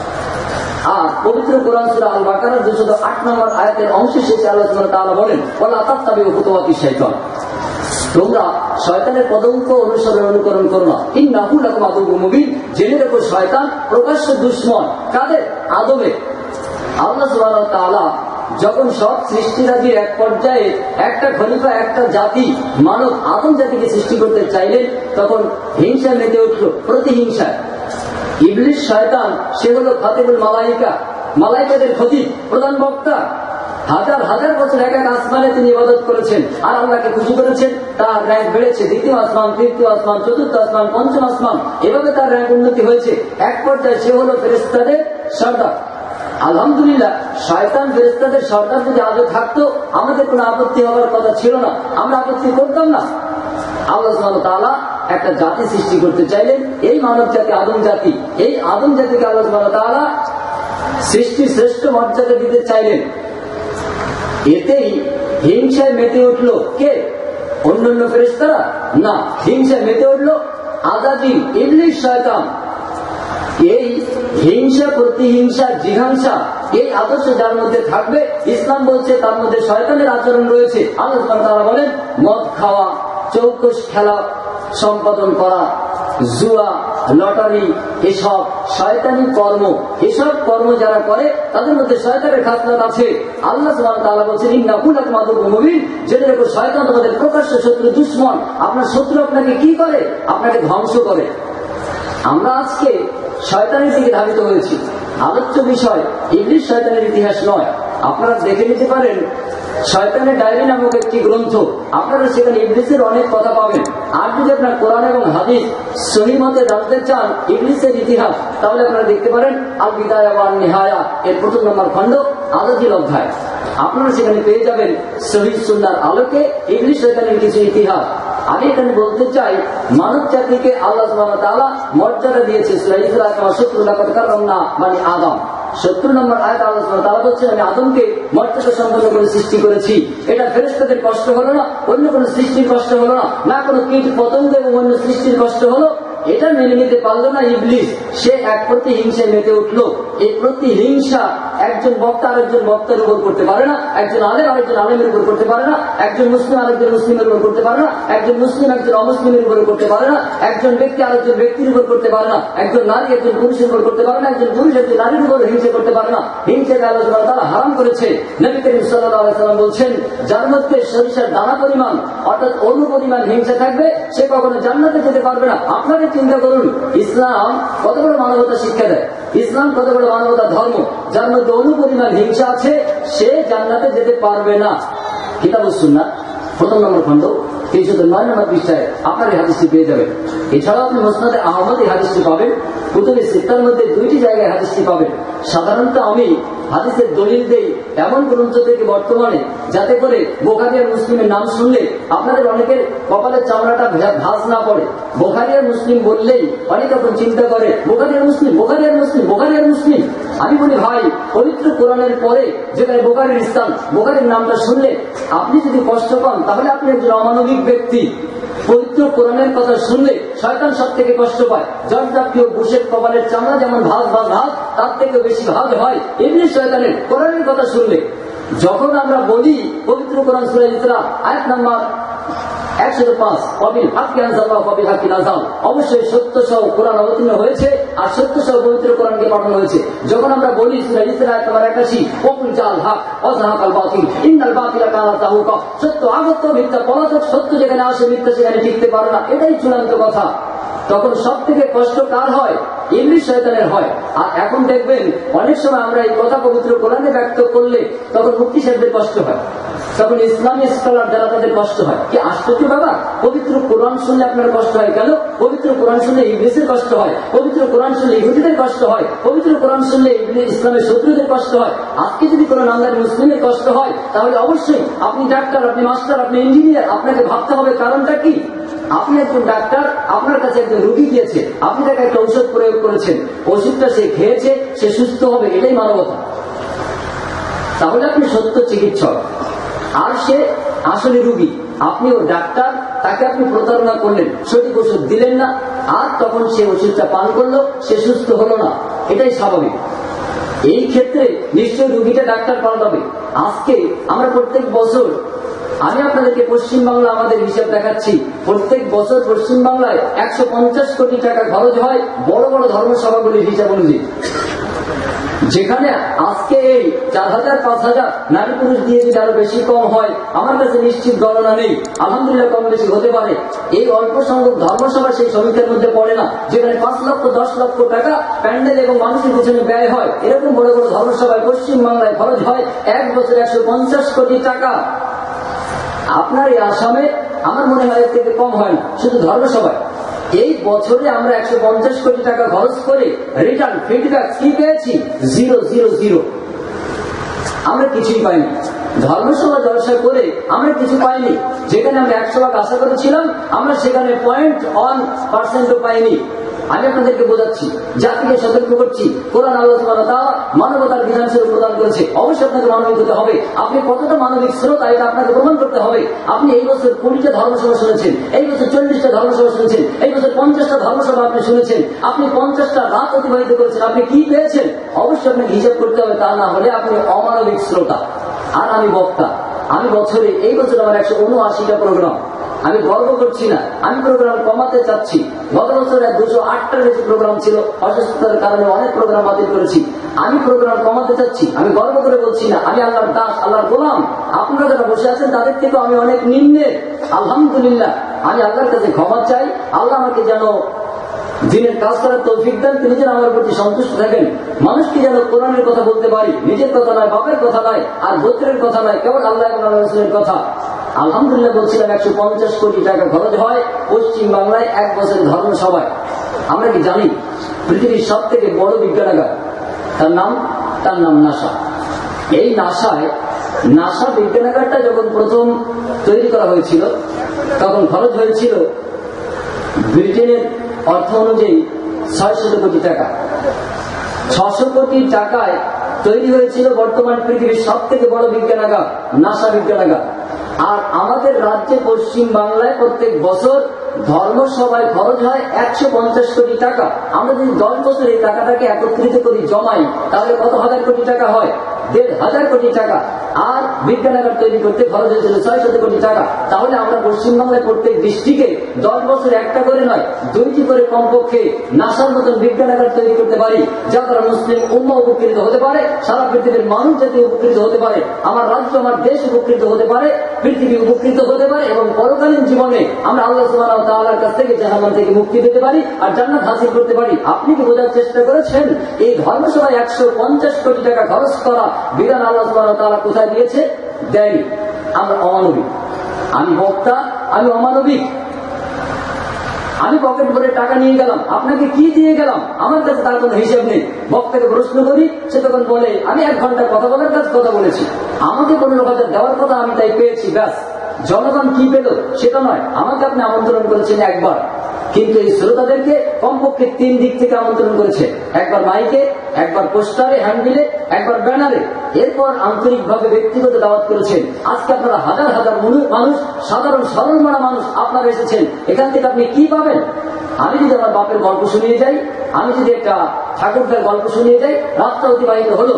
আর পবিত্র কোরআন সূরা আল বাকারার 208 নম্বর আয়াতের অংশ শেষে আল্লাহ সুবহানাহু ওয়া তাআলা বলেন, ওয়ালা তাত্তাবিউ খুতুওয়াতিশ শাইতান, তোমরা শয়তানের পদঙ্ক অনুকরণ করো না। ইন্নাহু লাকুম আদুউম মুবিন, জেনে রেখো শয়তান প্রকাশ্য দুশমন। কাদের? আদমের। আল্লাহ সুবহানাহু ওয়া তাআলা যখন সব সৃষ্টিরাজির এক পর্যায়ে একটা খলিফা, একটা জাতি, মানব আদম জাতিকে সৃষ্টি করতে চাইলেন, তখন হিংসা মেতে উঠল, প্রতিহিংসায়। ইবলিস শয়তান, সে হলো খাতিবুল মালাইকা, মালাইকাদের খতিব, প্রধান বক্তা। হাজার হাজার বছর এক এক আসমানে তিনি ইবাদত করেছেন আর আল্লাহকে খুশি করেছেন। তার র্যাঙ্ক বেড়েছে, 2য় আসমান, 3য় আসমান, 4র্থ আসমান, 5ম আসমান, এভাবে তার র্যাঙ্ক উন্নতি হয়েছে। এক পর্যায়ে সে হলো ফেরেশতাদের সর্দার। আলহামদুলিল্লাহ, শয়তান ফেরেশতাদের সর্দার যদি আজও থাকতো আমাদের কোনো আপত্তি হওয়ার কথা ছিল না, আমরা আপত্তি করতাম না। আল্লাহ সুবহানাহু ওয়া তাআলা একটা জাতি সৃষ্টি করতে চাইলেন, এই মানব জাতি, আদম জাতি। এই আদম জাতিকে আল্লাহ সুবহানাহু ওয়া তাআলা সৃষ্টি শ্রেষ্ঠ মর্যাদা দিতে চাইলেন। এতেই হিংসায় মেতে উঠল কে? অন্যান্য ফেরেশতারা না, হিংসায় মেতে উঠল আযাজিল, ইবলিস শয়তান। এই হিংসা, প্রতিহিংসা, জিঘাংসা, এই আদর্শ যার মধ্যে থাকবে, ইসলাম বলছে তার মধ্যে শয়তানের আচরণ রয়েছে। আল্লাহ সুবহানাহু ওয়া তাআলা বলেন, মদ খাওয়া, চৌকস খেলা সম্পাদন করা, জুয়া, লটারি, এসব শয়তানি কর্ম। এসব কর্ম যারা করে তাদের মধ্যে শয়তানের খাসলাত আছে। আল্লাহ সুবহানাহু ওয়া তাআলা বলেন, ইন্নাহু লাকুম আদুউম মুবিন, জেনে রেখো শয়তান তোমাদের প্রকাশ্য শত্রু, দুশমন। আপনার শত্রু আপনাকে কি করে? আপনাকে ধ্বংস করে। আমরা আজকে শয়তানের দিকে ধাবিত হয়েছি। আলোচ্য বিষয় ইবলিস শয়তানের ইতিহাস নয়। আপনারা দেখে নিতে পারেন শয়তানের ডায়েরি নামক একটি গ্রন্থ, আপনারা সেখানে ইবলিসের অনেক কথা পাবেন। আর যদি আপনার কোরআন এবং হাদিস সহিহ মতে জানতে চান ইবলিসের ইতিহাস, তাহলে আপনারা দেখতে পারেন আল বিদায়া ওয়ান নিহায়া এর 1ম নম্বর খণ্ড, আযাজিল অধ্যায়। আপনারা সেখানে পেয়ে যাবেন সহিহ সুন্নাহর আলোকে ইবলিস শয়তানের কিছু ইতিহাস। আমি এখানে বলতে চাই, মানব জাতিকে আল্লাহ সুবহানাহু ওয়া তাআলা মর্যাদা দিয়েছে। সূরা ইসরা 70 লাকাদ কাররামনা বানি আদম, 70 নম্বর আয়াত আল্লাহ সুবহানাহু ওয়া তাআলা বলছেন, আমি আদমকে মর্যাদা সম্পন্ন করে সৃষ্টি করেছি। এটা ফেরেশতাদের কষ্ট হলো না, অন্য কোনো সৃষ্টির কষ্ট হলো না, না কোনো কীট পতঙ্গ এবং অন্য সৃষ্টির কষ্ট হলো। এটা মেনে নিতে পারলো না ইবলিস, সে এক প্রতিহিংসায় মেতে উঠলো। এই প্রতিহিংসা একজন বক্তা আরেকজন বক্তার উপর করতে পারে না, একজন আলেম আরেকজন আলেমের উপর করতে পারে না, একজন মুসলিম আরেকজন মুসলিমের উপর করতে পারে না, একজন মুসলিম একজন অমুসলিমের উপর করতে পারে না, একজন ব্যক্তি আরেকজন ব্যক্তির উপর করতে পারে না, একজন নারী একজন পুরুষের উপর করতে পারে না, একজন পুরুষ একজন নারীর উপর হিংসা করতে পারে না। হিংসাকে আল্লাহ সুবহানাহু ওয়া তাআলা হারাম করেছে। নবী করিম সাল্লাল্লাহু আলাইহি ওয়াসাল্লাম বলছেন, যার মধ্যে সরিষার দানা পরিমাণ অর্থাৎ অণু পরিমাণ হিংসা থাকবে সে কখনো জান্নাতে যেতে পারবে না। আপনারা চিন্তা করুন, ইসলাম কত বড় মানবতা শিক্ষা দেয়, ইসলাম কত বড় মানবতা ধর্ম, যার মধ্যে অণু পরিমাণ হিংসা আছে সে জান্নাতে যেতে পারবে না। কিতাবুস সুন্নাহ ১ম নম্বর খণ্ড ৩০৯ নম্বর পৃষ্ঠায় আপনার এই হাদিসটি পেয়ে যাবেন। এছাড়াও আপনি মুসনাদে আহমদ এই হাদিসটি পাবেন, কুতুবে সিত্তার মধ্যে ২টি জায়গায় হাদিসটি পাবেন। সাধারণত আমি হাদিসের দলিল দেই এমন গ্রন্থ থেকে বর্তমানে, যাতে করে বুখারী আর মুসলিমের নাম শুনলে আপনাদের অনেকের কপালের চামড়াটা ভাঁজ না পড়ে। বুখারী আর মুসলিম বললেই অনেক এখন চিন্তা করে বুখারী আর মুসলিম, বুখারী আর মুসলিম, বুখারী আর মুসলিম। আমি বলি ভাই, পবিত্র কোরআনের পরে যেখানে বুখারীর স্থান, বুখারীর নামটা শুনলে আপনি যদি কষ্ট পান তাহলে আপনি একজন অমানবিক ব্যক্তি। পবিত্র কোরআনের কথা শুনলে শয়তান সব থেকে কষ্ট পায়। জর্দাপ্রিয় বুশের কপালের চামড়া যেমন ভাগ ভাগ ভাগ, তার থেকে বেশি ভাগ হয় ইবলিস শয়তানের কোরআনের কথা শুনলে। যখন আমরা বলি পবিত্র কোরআন সূরা ইসরা আয়াত নাম্বার ১০৫, কবিল হাক্কি আনজাল্লাহু কবিল হাক্কি নাযাল, অবশ্যই সত্য সহ কোরআন অবতীর্ণ হয়েছে আর সত্য সহ পবিত্র কোরআনকে পাঠানো হয়েছে। যখন আমরা বলি সূরা ইসরা আয়াত নাম্বার ৮১, ওয়াকুল জাল হক ওয়া যাহাকাল বাতিল ইন্নাল বাতিলা কানা যাহুকা, সত্য আগত মিথ্যা পলাতক, সত্য যেখানে আসে মিথ্যা সেখানে টিকতে পারে না, এটাই চূড়ান্ত কথা। তখন সব থেকে কষ্ট কার হয়? ইবলিস শয়তানের হয়। আর এখন দেখবেন অনেক সময় আমরা এই কথা পবিত্র কোরআনে ব্যক্ত করলে তখন মুফতি সাহেবদের কষ্ট হয়, তখন ইসলামী স্কলার যারা তাদের কষ্ট হয়। কি আশ্চর্য বাবা, পবিত্র কোরআন শুনলে আপনার কষ্ট হয় কেন? পবিত্র কোরআন শুনলে ইবলিসের কষ্ট হয়, পবিত্র কোরআন শুনলে ইহুদিদের কষ্ট হয়, পবিত্র কোরআন শুনলে ইসলামের শত্রুদের কষ্ট হয়। আজকে যদি কোনো নামদার মুসলিমের কষ্ট হয় তাহলে অবশ্যই আপনি ডাক্তার, আপনি মাস্টার, আপনি ইঞ্জিনিয়ার, আপনাকে ভাবতে হবে কারণটা কি। আপনি একজন ডাক্তার, আপনার কাছে একজন রোগী গিয়েছে, আপনি তাকে একটা ঔষধ প্রয়োগ করেছেন, ওষুধটা সে খেয়েছে, সে সুস্থ হবে, এটাই মানবতা। তাহলে আপনি সত্য চিকিৎসক, আর সে আসলে রোগী, আপনিও ডাক্তার, তাকে আপনি প্রতারণা করলেন, সঠিক ওষুধ দিলেন না, আর তখন সে ওষুধটা পান করলো, সে সুস্থ হলো না, এটাই স্বাভাবিক। এই ক্ষেত্রে নিশ্চয় রোগীটা ডাক্তার পাল্টাবে। আজকে আমরা প্রত্যেক বছর, আমি আপনাদেরকে পশ্চিমবাংলা আমাদের হিসাব দেখাচ্ছি, প্রত্যেক বছর পশ্চিমবাংলায় ১৫০ কোটি টাকা খরচ হয় বড় বড় ধর্মসভাগুলির হিসাব অনুযায়ী। যেখানে আজকে এই ৪,০০০ ৫,০০০ নারী পুরুষ দিয়ে যদি আরো বেশি কম হয়, আমার কাছে নিশ্চিত গণনা নেই, আলহামদুলিল্লাহ কম বেশি হতে পারে। এই অল্প সংখ্যক ধর্মসভা সেই সংখ্যার মধ্যে পড়ে না, যেখানে ৫ লক্ষ ১০ লক্ষ টাকা প্যান্ডেল এবং মানুষের পিছনে ব্যয় হয়। এরকম বড় বড় ধর্মসভায় পশ্চিমবাংলায় খরচ হয় এক বছর ১৫০ কোটি টাকা। আপনার এই আসামে আমার মনে হয় এর থেকে কম হয় না, শুধু ধর্মসভায়। এই বছরে আমরা ১৫০ কোটি টাকা খরচ করে রিটার্ন ফিডব্যাক কি পেয়েছি? 000। আমরা কিছুই পাইনি। ধর্মসভা জলসা করে আমরা কিছু পাইনি। যেখানে আমরা ১০০ আশা করেছিলাম, আমরা সেখানে 0.1% পাইনি। আমি আপনাদেরকে বোঝাচ্ছি, জাতিকে সতর্ক করছি, কোরআন আল্লাহ সুবহানাহু ওয়া তাআলা মানবতার বিধান স্বরূপ প্রদান করেছে। অবশ্যই আপনাকে মানবিক হতে হবে। আপনি কতটা মানবিক শ্রোতা এটা আপনাকে প্রমাণ করতে হবে। আপনি এই বছর ২০টা ধর্মসভা শুনেছেন, এই বছর ৪০টা ধর্মসভা শুনেছেন, এই বছর ৫০টা ধর্মসভা আপনি শুনেছেন, আপনি ৫০টা রাত অতিবাহিত করেছেন, আপনি কি পেয়েছেন? অবশ্যই আপনাকে হিসাব করতে হবে, তা না হলে আপনি অমানবিক শ্রোতা। আর আমি বক্তা, আমি বছরে, এই বছর আমার ১৭৯টা প্রোগ্রাম। আমি গর্ব করছি না, আমি প্রোগ্রাম কমাতে চাচ্ছি। গত বছরে ২০৮টার বেশি প্রোগ্রাম ছিল, অসুস্থতার কারণে অনেক প্রোগ্রাম বাতিল করেছি। আমি প্রোগ্রাম কমাতে চাচ্ছি, আমি গর্ব করে বলছি না। আমি আল্লাহর দাস, আল্লাহর গোলাম। আপনারা যারা বসে আছেন তাদের থেকে আমি অনেক নিম্নে। আলহামদুলিল্লাহ, আমি আল্লাহর কাছে ক্ষমা চাই। আল্লাহ আমাকে যেন দিনের কাজ করার তৌফিক দেন, তিনি যেন আমার প্রতি সন্তুষ্ট থাকেন। মানুষকে যেন কোরআনের কথা বলতে পারি, নিজের কথা নয়, বাপের কথা নয়, আর গোত্রের কথা নয়, কেবল আল্লাহ এবং আল্লাহ রাসূলের কথা। আলহামদুলিল্লাহ বলছিলাম ১৫০ কোটি টাকা খরচ হয় পশ্চিম বাংলায় এক বছরের ধর্মসভায়। আমরা কি জানি পৃথিবীর সব থেকে বড় বিজ্ঞানাগার, তার নাম নাসা। এই নাসা বিজ্ঞানাগারটা যখন প্রথম তৈরি করা হয়েছিল তখন খরচ হয়েছিল ব্রিটেনের অর্থ অনুযায়ী ৬০০ কোটি টাকা। ৬০০ কোটি টাকায় তৈরি হয়েছিল বর্তমান পৃথিবীর সব থেকে বড় বিজ্ঞানাগার, নাসা বিজ্ঞানাগার। আর আমাদের রাজ্যে পশ্চিম বাংলায় প্রত্যেক বছর ধর্মসভায় খরচ হয় 150 কোটি টাকা। আমরা যদি 10 বছর এই টাকাটাকে একত্রিত করি, জমাই, তাহলে কত হাজার কোটি টাকা হয়? 1,500 কোটি টাকা। আর বিজ্ঞানাগার তৈরি করতে খরচ হয়েছিল 600 কোটি টাকা। তাহলে আমরা পশ্চিমবাংলায় প্রত্যেক ডিস্ট্রিক্টে 10 বছর একটা করে নয়, 2টি করে কমপক্ষে নাসার মতন বিজ্ঞানাগার তৈরি করতে পারি, যা দ্বারা মুসলিম উম্মাহ উপকৃত হতে পারে, সারা পৃথিবীর মানুষ জাতি উপকৃত হতে পারে, আমার রাজ্য, আমার দেশ উপকৃত হতে পারে, পৃথিবী উপকৃত হতে পারে, এবং পরকালীন জীবনে আমরা আল্লাহ সুবহানাহু ওয়া তাআলার কাছ থেকে জাহান্নাম থেকে মুক্তি পেতে পারি আর জান্নাত হাসিল করতে পারি। আপনি কি বোঝার চেষ্টা করেছেন এই ধর্মসভায় 150 কোটি টাকা খরচ করা বিধান আল্লাহ সুবহানাহু ওয়া তাআলা কোথায় দিয়েছে? দেয়নি। আমরা অমানবিক। আমি বক্তা, আমি অমানবিক। আমি পকেট ভরে টাকা নিয়ে গেলাম, আপনাকে কি দিয়ে গেলাম আমার কাছে তার কোনো হিসেব নেই। বক্তাকে প্রশ্ন করি, সে তখন বলে আমি 1 ঘন্টা কথা বলার কাছে কথা বলেছি, আমাকে 15,000 দেওয়ার কথা, আমি তাই পেয়েছি, ব্যাস। জনগণ কি পেল সেটা নয়, আমাকে আপনি আমন্ত্রণ করেছেন একবার, কিন্তু এই শ্রোতাদেরকে কমপক্ষে 3 দিক থেকে আমন্ত্রণ করেছে। একবার মাইকে, একবার পোস্টারে, হ্যান্ডবিলে, একবার ব্যানারে, এরপর আন্তরিকভাবে ব্যক্তিগত দাওয়াত করেছেন। আজকে আপনারা হাজার হাজার মানুষ, সাধারণ সরল মানা মানুষ আপনারা এসেছেন, এখান থেকে আপনি কি পাবেন? আমি যদি আমার বাপের গল্প শুনিয়ে যাই, আমি যদি একটা ঠাকুরদার গল্প শুনিয়ে যাই, রাতটা অতিবাহিত হলো।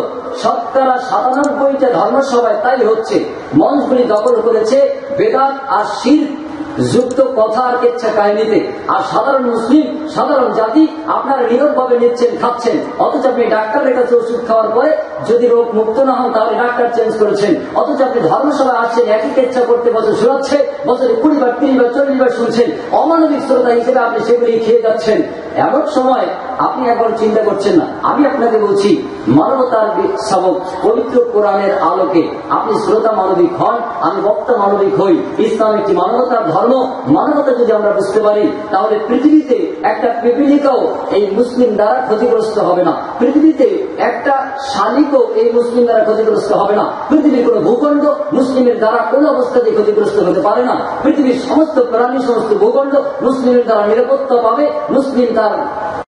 97টা ধর্মসভায় তাই হচ্ছে, মঞ্চগুলি দখল করেছে বেদাত আর শিরক যুক্ত কথা আর কেচ্ছা কাহিনীতে। আর সাধারণ মুসলিম, সাধারণ জাতি আপনারা নীরবভাবে নিচ্ছেন, খাচ্ছেন, অথচ আপনি ডাক্তারের কাছে ওষুধ খাওয়ার পরে যদি রোগ মুক্ত না হন তাহলে ডাক্তার চেঞ্জ করেছেন। অথচ আপনি ধর্মসভায় আসছেন, একই কেচ্ছা করতে বছর শোনাচ্ছে, বছরে 20 বার, 30 বার, 40 বার শুনছেন, অমানবিক শ্রোতা হিসেবে আপনি সেগুলি খেয়ে যাচ্ছেন। এমন সময় আপনি একবার চিন্তা করছেন না? আমি আপনাকে বলছি, মানবতার সবক পবিত্র কোরআনের আলোকে আপনি শ্রোতা মানবিক হন, আমি বক্তা মানবিক হই। ইসলাম একটি মানবতার ধর্ম। মানবতা যদি আমরা বুঝতে পারি, তাহলে পৃথিবীতে একটা পিপিলিকাও এই মুসলিম দ্বারা ক্ষতিগ্রস্ত হবে না, পৃথিবীতে একটা শালিকও এই মুসলিম দ্বারা ক্ষতিগ্রস্ত হবে না, পৃথিবীর কোন ভূখণ্ড মুসলিমের দ্বারা কোন অবস্থাতে ক্ষতিগ্রস্ত হতে পারে না, পৃথিবীর সমস্ত প্রাণী, সমস্ত ভূখণ্ড মুসলিমের দ্বারা নিরাপত্তা পাবে। মুসলিম তার